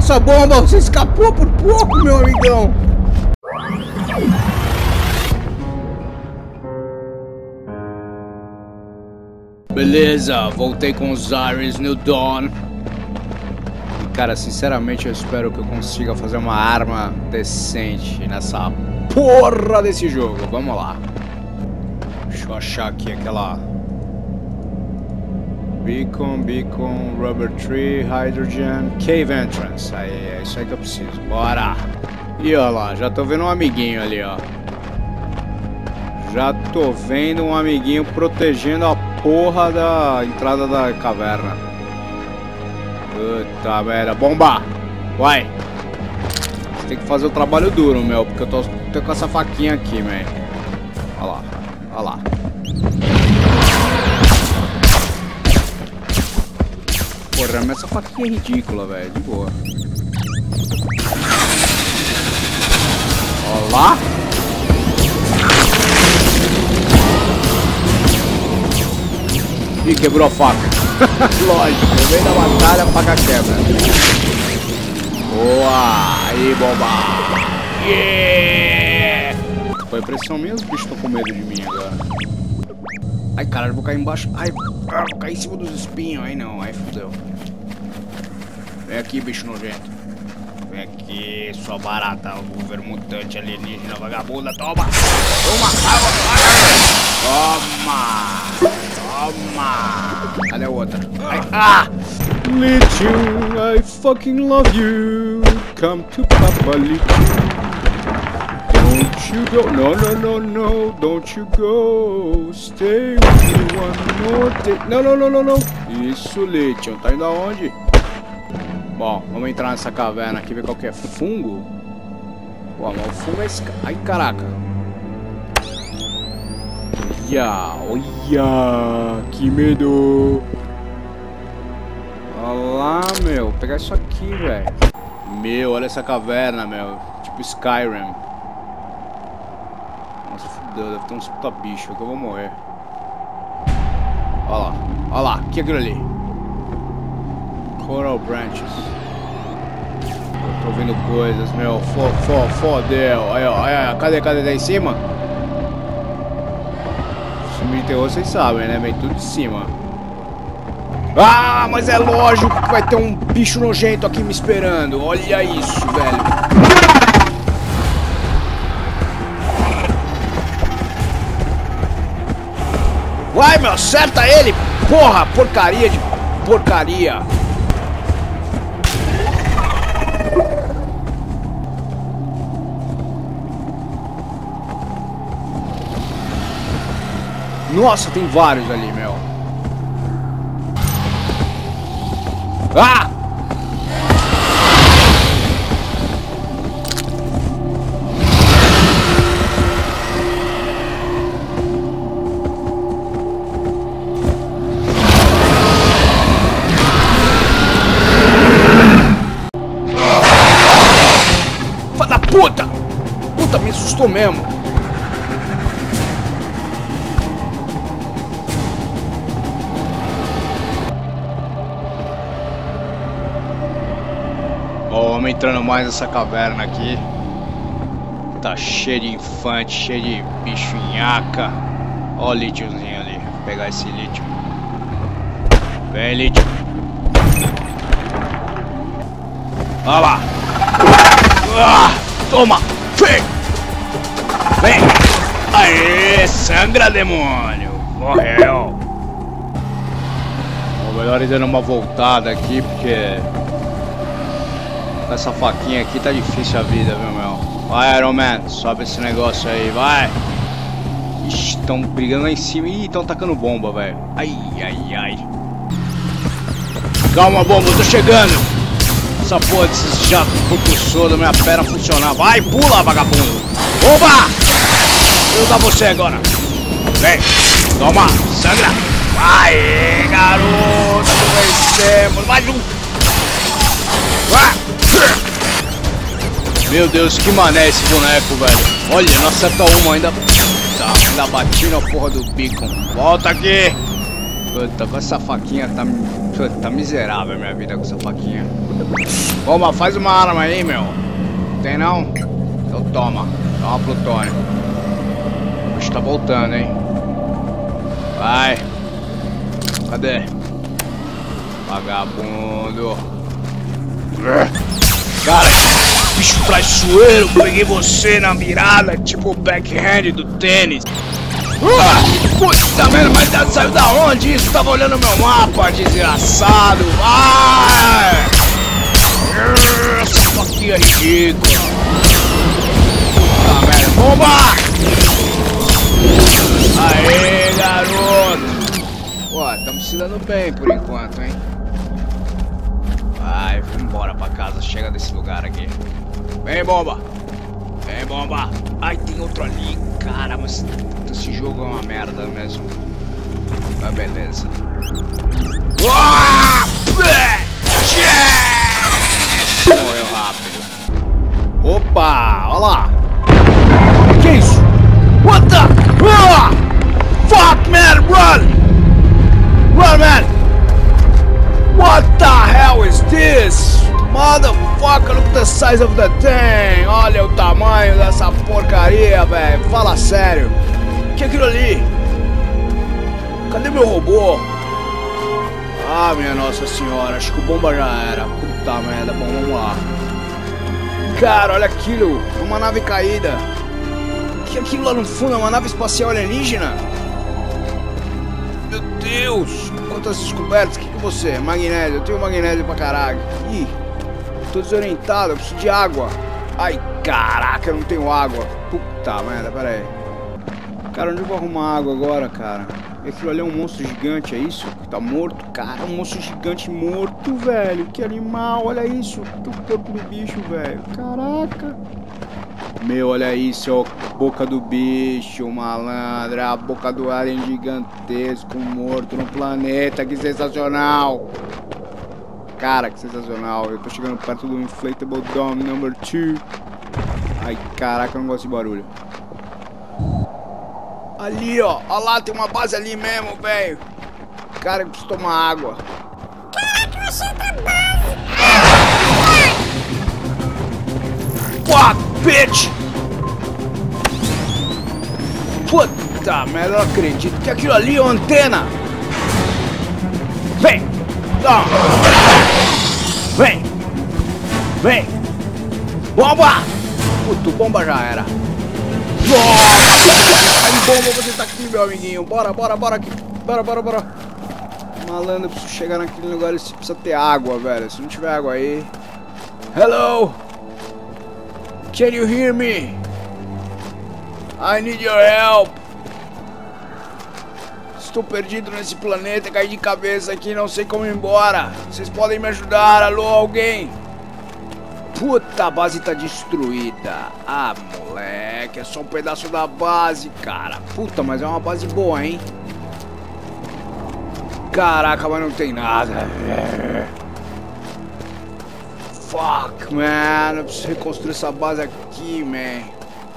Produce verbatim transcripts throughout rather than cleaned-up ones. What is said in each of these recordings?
Nossa, bomba, você escapou por pouco, meu amigão. Beleza, voltei com os Ares no Dawn. E cara, sinceramente eu espero que eu consiga fazer uma arma decente nessa porra desse jogo. Vamos lá. Deixa eu achar aqui aquela... Beacon, Beacon, Rubber Tree, Hydrogen, Cave Entrance. Aí, é isso aí que eu preciso. Bora! E olha lá, já tô vendo um amiguinho ali, ó. Já tô vendo um amiguinho protegendo a porra da entrada da caverna. Puta merda, bomba! Vai! Você tem que fazer o trabalho duro, meu, porque eu tô, tô com essa faquinha aqui, man. Olha lá, olha lá. Porra, mas essa faquinha é ridícula, velho, de boa. Olha lá. Ih, quebrou a faca. Lógico, no meio da batalha a faca quebra. Boa! Aí, bomba! Yeah! Foi impressão minha, os bichos estão com medo de mim agora. Ai, caralho, eu vou cair embaixo. Ai, vou cair em cima dos espinhos. Aí não, aí fudeu. Vem aqui, bicho nojento. Vem aqui, sua barata, o vermutante alienígena vagabunda. Toma! Toma! Toma! Toma! Cadê a outra? Ai, ah! Lithium, I fucking love you. Come to Papa Lithium. Don't you go, no, no, no, no, don't you go. Stay with me one more day. Não, não, não, não, não. Isso, Lithium, tá indo aonde? Bom, vamos entrar nessa caverna aqui, ver qual que é. Fungo? Pô, mas o fungo é esse... Ai, caraca. Olha, olha, que medo. Olha lá, meu, vou pegar isso aqui, velho. Meu, olha essa caverna, meu. Tipo Skyrim. Nossa, fudeu, deve ter uns puta bicho que eu vou morrer. Olha lá, olha lá, o que é aquilo ali? Coral Branches. Eu tô ouvindo coisas, meu. Fo, fo, fodeu. Aí, ó, aí, cadê, cadê? Tá em cima? Filme de terror, vocês sabem, né? Vem tudo de cima. Ah, mas é lógico que vai ter um bicho nojento aqui me esperando. Olha isso, velho. Vai, meu, acerta ele. Porra, porcaria de porcaria. Nossa, tem vários ali, meu. Ah! Filha da puta! Puta, me assustou mesmo. Vamos entrando mais nessa caverna aqui. Tá cheio de infante, cheio de bicho nhaca. Ó o lítiozinho ali. Vou pegar esse lítio. Vem, lítio. Olha lá. Ah, toma. Vem. Vem. Aê, sangra, demônio. Morreu. Bom, melhor ir dando uma voltada aqui, porque... com essa faquinha aqui tá difícil a vida, viu, meu? Vai, Iron Man, sobe esse negócio aí, vai! Ixi, tão brigando lá em cima. Ih, tão tacando bomba, velho. Ai, ai, ai. Calma, bomba, eu tô chegando! Essa porra desses jatos propulsor da minha perna funcionar. Vai, pula, vagabundo! Bomba! Eu dar você agora. Vem, toma, sangra! Vai, garoto, vencemos! Vai, um! Vai! Meu Deus, que mané esse boneco, velho. Olha, não acerta uma ainda. Tá, ainda bati na porra do beacon. Volta aqui. Puta, com essa faquinha tá Tá miserável minha vida com essa faquinha. Bomba, faz uma arma aí, meu. Tem não? Então toma. Toma plutônio. Acho que tá voltando, hein? Vai. Cadê? Vagabundo. Cara, bicho traiçoeiro. Peguei você na mirada, tipo o backhand do tênis. Uh, puta merda, mas tá, saiu da onde isso? Tava olhando meu mapa, desgraçado. Vai! Essa faquinha é ridícula. Puta merda, bomba! Aê, garoto! Pô, tamo se dando bem por enquanto, hein? Vai, vamos embora pra casa, chega desse lugar aqui. Vem, bomba! Vem, bomba! Ai, tem outro ali, cara, mas esse jogo é uma merda mesmo. Mas beleza. Morreu rápido. Opa, olha lá. Que isso? What the? Ah! Fuck, man, run! Run, man! What the hell is this? Motherfucker, look at the size of the thing. Olha o tamanho dessa porcaria, velho. Fala sério. O que é aquilo ali? Cadê meu robô? Ah, minha nossa senhora, acho que o bomba já era. Puta merda, bom, vamos lá. Cara, olha aquilo, uma nave caída. O que é aquilo lá no fundo? É uma nave espacial alienígena? Meu Deus, quantas descobertas. O que que você é? Magnésio, eu tenho magnésio pra caralho. Ih, tô desorientado, eu preciso de água. Ai, caraca, eu não tenho água. Puta merda, pera aí. Cara, onde eu vou arrumar água agora, cara? E aquilo ali é um monstro gigante, é isso? Que tá morto? Cara, é um monstro gigante morto, velho. Que animal, olha isso. Que corpo do bicho, velho. Caraca. Meu, olha isso, ó. Boca do bicho, malandro. A boca do alien gigantesco, morto no planeta. Que sensacional. Cara, que sensacional. Eu tô chegando perto do Inflatable Dome number two. Ai, caraca, eu não gosto de barulho. Ali, ó. Olha lá, tem uma base ali mesmo, velho. Cara, eu preciso tomar água. Caraca, eu achei da base. What, bitch? Puta merda, eu não acredito. Que aquilo ali é uma antena. Vem. Toma. Vem. Vem. Bomba. Puta, bomba já era. Nossa! Bomba, você tá aqui, meu amiguinho. Bora, bora, bora aqui. Bora, bora, bora. Malandro, eu preciso chegar naquele lugar e precisa ter água, velho. Se não tiver água aí. Hello? Can you hear me? I need your help. Estou perdido nesse planeta, caí de cabeça aqui, não sei como ir embora. Vocês podem me ajudar? Alô, alguém? Puta, a base tá destruída. Ah, moleque, é só um pedaço da base, cara. Puta, mas é uma base boa, hein? Caraca, mas não tem nada. Fuck, man. Eu preciso reconstruir essa base aqui, man.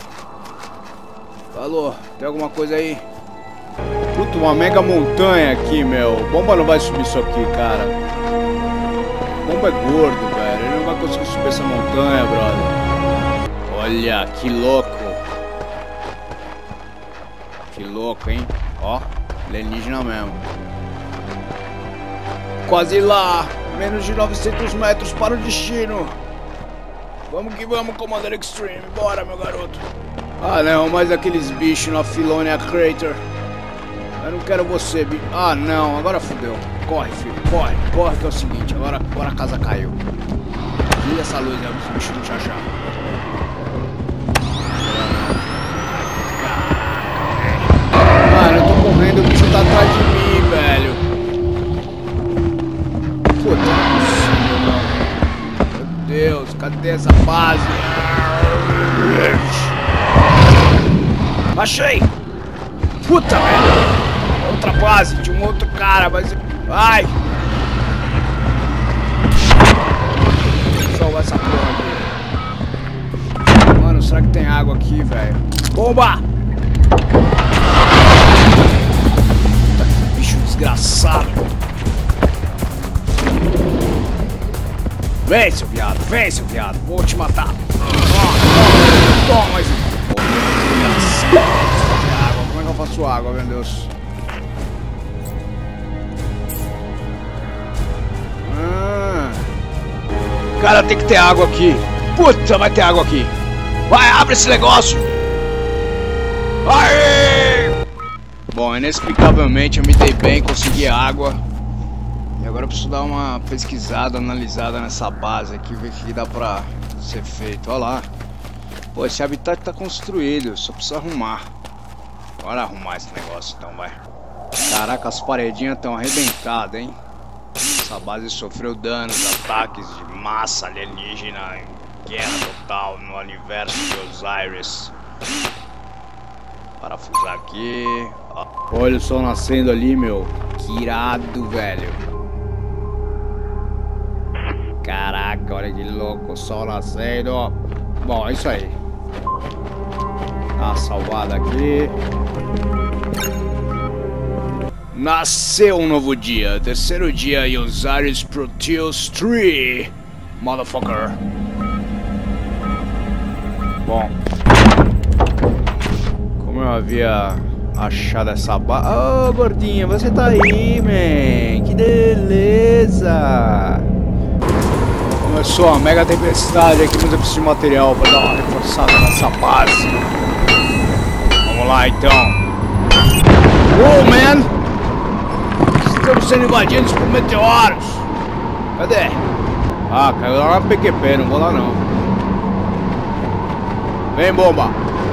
Alô, tem alguma coisa aí? Puta, uma mega montanha aqui, meu. Bomba não vai subir isso aqui, cara. Bomba é gordo, velho. Ele não vai conseguir subir essa montanha, brother. Olha, que louco. Que louco, hein? Ó, alienígena mesmo. Quase lá. Menos de novecentos metros para o destino. Vamos que vamos, Commander Extreme. Bora, meu garoto. Ah, não, mais aqueles bichos na Filonia Crater. Eu não quero você, bicho. Ah, não, agora fodeu. Corre, filho, corre, corre, que é o seguinte. Agora, agora a casa caiu. Liga essa luz, é os bichos do Xaxá. Mano, eu tô correndo, o bicho tá atrás de mim, velho. Puta, não é possível, não. Meu Deus, cadê essa base? Achei! Puta merda! Outra base de um outro cara, mas... Ai! Salva essa porra aqui. Mano, será que tem água aqui, velho? Bomba! Puta, que bicho desgraçado! Vem, seu viado, vem, seu viado. Vou te matar. Toma, toma mais um. Água. Como é que eu faço água, meu Deus? Ah. Cara, tem que ter água aqui. Puta, vai ter água aqui. Vai, abre esse negócio. Aê! Bom, inexplicavelmente eu me dei bem, consegui água. E agora eu preciso dar uma pesquisada, analisada nessa base aqui, ver o que dá pra ser feito. Olha lá. Pô, esse habitat tá construído, só precisa arrumar. Bora arrumar esse negócio então, vai. Caraca, as paredinhas estão arrebentadas, hein? Essa base sofreu danos, ataques de massa alienígena, guerra total no universo de Osiris. Parafusar aqui. Olha o sol nascendo ali, meu. Que irado, velho. Caraca, olha que louco, o sol nascendo. Bom, é isso aí. Dá uma salvada aqui. Nasceu um novo dia. Terceiro dia em Osiris Proteus três. Motherfucker. Bom. Como eu havia achado essa base... Ô, oh, gordinha, você tá aí, man. Que beleza. Começou uma mega tempestade aqui, mas eu preciso de material pra dar uma reforçada nessa base. Vamos lá, então. Oh, man. Estamos sendo invadidos por meteoros. Cadê? Ah, caiu lá na P Q P, não vou lá não. Vem, bomba.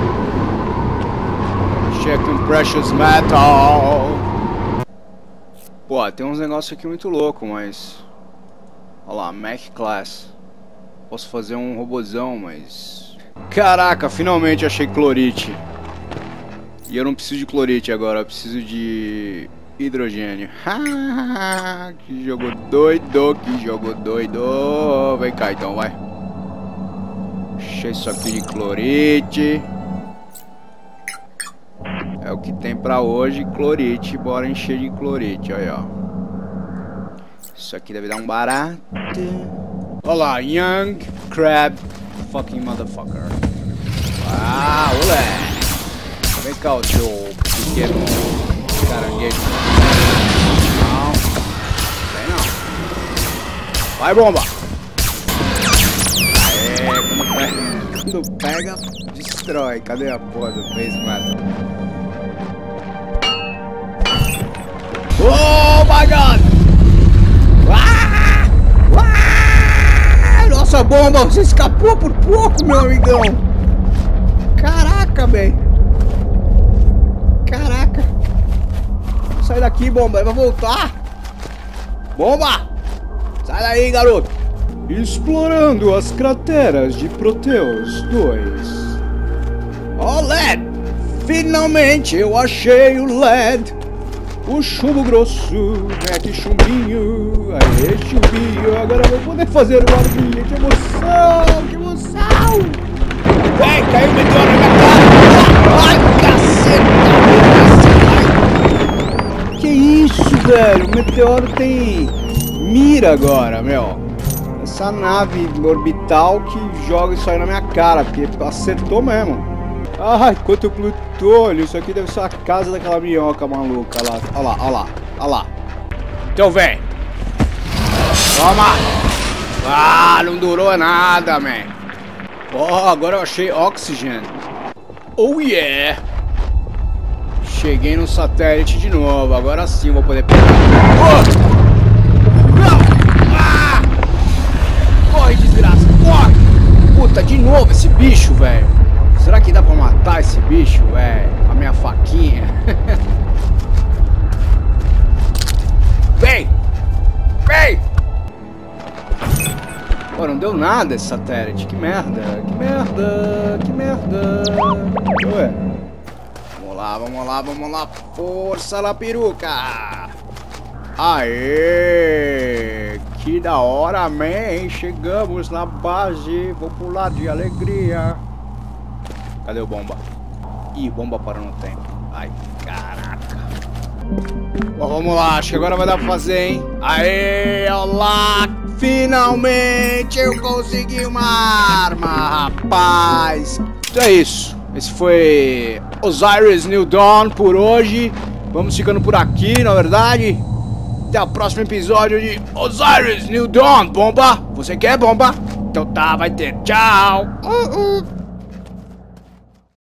Checking precious metal. Pô, tem uns negócios aqui muito louco, mas... Olha lá, Mac Class. Posso fazer um robozão, mas... Caraca, finalmente achei clorite. E eu não preciso de clorite agora, eu preciso de... hidrogênio. Que jogo doido, que jogo doido. Vem cá então, vai. Encher isso aqui de clorite. É o que tem pra hoje, clorite. Bora encher de clorite, olha, ó. Isso aqui deve dar um barato. Olha lá, Young Crab Fucking Motherfucker. Ah, olé. Vem cá, o seu pequeno caranguejo. Não. Vem não. Vai, bomba. Aê, quando pega, quando pega, destrói. Cadê a porra do base metal? Oh my god! Ah! Ah! Nossa, bomba, você escapou por pouco, meu amigão. Caraca, velho. Caraca. Sai daqui, bomba, ele vai voltar. Bomba! Sai daí, garoto. Explorando as crateras de Proteus dois. Ó, oh, L E D! Finalmente eu achei o L E D. O chumbo grosso. Vem aqui, chumbinho. Aê, chumbinho. Agora eu vou poder fazer uma arminha. Que emoção, que emoção. Vem, caiu o meteoro na minha cara. Ai, caceta. Que isso, velho? O meteoro tem mira agora, meu. Essa nave orbital que joga isso aí na minha cara, porque acertou mesmo. Ai, quanto plutônio. Isso aqui deve ser a casa daquela minhoca maluca lá. Olha lá, olha lá, olha lá. Então vem. Toma. Ah, não durou nada, man. Oh, agora eu achei oxigênio. Oh, yeah. Cheguei no satélite de novo. Agora sim vou poder pegar. Oh! Não! Ah! Corre, desgraça, corre! Puta, de novo esse bicho, velho. Será que dá pra matar esse bicho, velho? Com a minha faquinha. Vem! Vem! Pô, não deu nada esse satélite. Que merda, que merda, que merda. Ué. Vamos lá, vamos lá, vamos lá. Força na peruca. Aê! Que da hora, man. Chegamos na base. Vou pular de alegria. Cadê o bomba? Ih, bomba parou no tempo. Ai, caraca. Bom, vamos lá. Acho que agora vai dar pra fazer, hein? Aê, olá. Finalmente eu consegui uma arma, rapaz. Então é isso. Esse foi Osiris New Dawn por hoje. Vamos ficando por aqui, na verdade. Até o próximo episódio de Osiris New Dawn. Bomba? Você quer bomba? Então tá, vai ter. Tchau. Uh, uh.